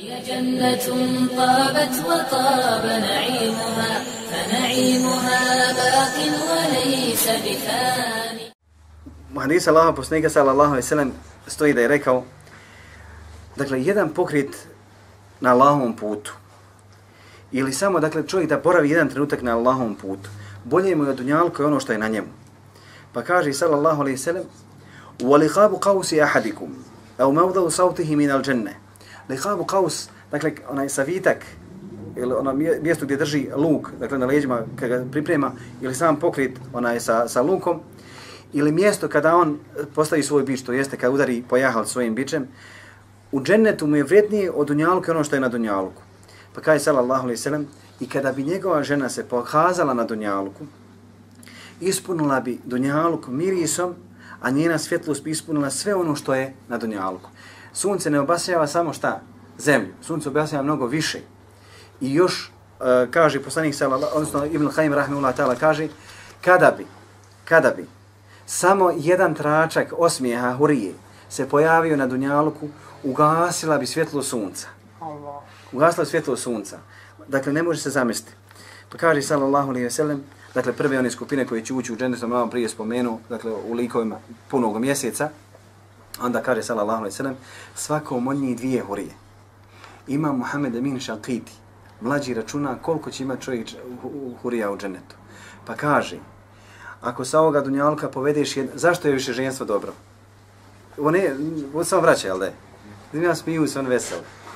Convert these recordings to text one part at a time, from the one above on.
هي جنة طابت وطاب نعيمها فنعيمها باق وليس بفاني. Hadis Allaha poslanika sallallahu alejhi ve sellem stoji da je rekao, dakle, jedan pokret na Allahovom putu, ili samo, dakle, čovjek da boravi jedan trenutak na Allahovom putu, bolje mu je od dunjalka i ono što je na njemu. Pa kaže sallallahu alejhi ve sellem, وَلِقَابُ قَوْسِ أَحَدِكُمْ أَوْ مَوْضَوْ صَوْتِهِ مِنَ الْجَنَّةِ. Liqabu qaus, dakle, onaj savitak, ili ono mjesto gdje drži luk, dakle, na leđima kada ga priprema, ili sam pokret onaj sa lukom, ili mjesto kada on postavi svoj bič, to jeste kada udari po jahal svojim bičem, u džennetu mu je vrijednije od dunjaluka ono što je na dunjaluku. Pa kaže sallallahu alejhi ve sellem, i kada bi njegova žena se pokazala na dunjaluku, ispunila bi dunjaluk mirisom, a njena svjetlost bi ispunila sve ono što je na dunjaluku. Sunce ne obasjava samo šta? Zemlju. Sunce obasjava mnogo više. I još kaže poslanik sallallahu, odnosno Ibn Khayyim rahimehullah ta'ala kaže, kada bi samo jedan tračak osmijeha hurije se pojavio na dunjaluku, ugasila bi svjetlo sunca. Ugasila bi svjetlo sunca. Dakle, ne može se zamisliti. Pa kaže sallallahu alejhi ve sellem, dakle, prve one skupine koje će ući u džennet, sam malo prije spomenuo, dakle, u likovima punog mjeseca, onda kaže sallallahu alejhi ve sellem, svakom od njih dvije hurije. Imam Muhammed Amin Šalkiti, mlađi računa koliko će imati čovjek hurija u džennetu. Pa kaže, ako sa ovoga dunjalka povedeš zašto je više ženstvo dobro? On samo vraća, jel da je? Znam ja smiju se, on vesel.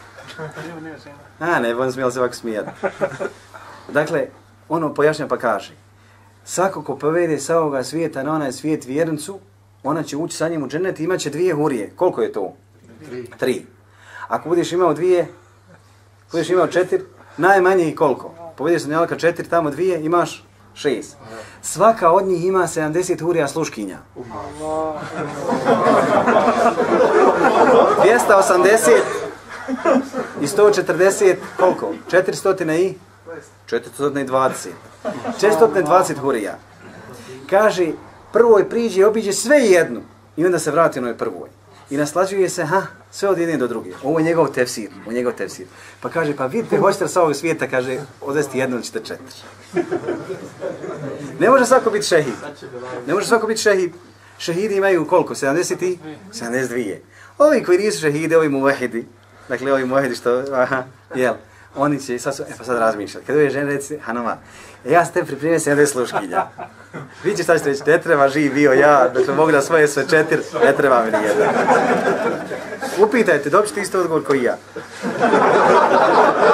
Ne, on smijel se ovako smijati. Dakle, ono pojašnja pa kaže, svako ko povede sa ovoga svijeta na onaj svijet vjernicu, ona će ući sa njim u džennet i imat će dvije hurije. Koliko je to? 3. Ako budeš imao 2, budeš imao 4, najmanje i koliko? Povedeš sa njalka 4, tamo 2, imaš 6. Svaka od njih ima 70 hurija sluškinja. 280 i 140, koliko? 420. 420 hurija. Kaže, prvoj priđe i obiđe sve jednu i onda se vrati onoj prvoj. I naslađuje se, sve od jedne do druge. Ovo je njegov tefsir, Pa kaže, pa vidite, hoćete sa ovog svijeta, kaže, odvesti jednu ili ćete 4. Ne može svako biti šehid. Šehidi imaju koliko? 70? 72. Ovi koji nisu šehidi, ovi muvahidi. Dakle, ovi muvahidi što, oni će, sad razmišljati. Kad ove žene reci, Hanoma, ja sam te pripremio 70 sluškinja. Vi će šta ćete reći, ne treba, živ bio ja, dakle mogu da svoje sve 4, ne treba mi nijedan. Upitajte, dobit ćete isto odgovor koji ja.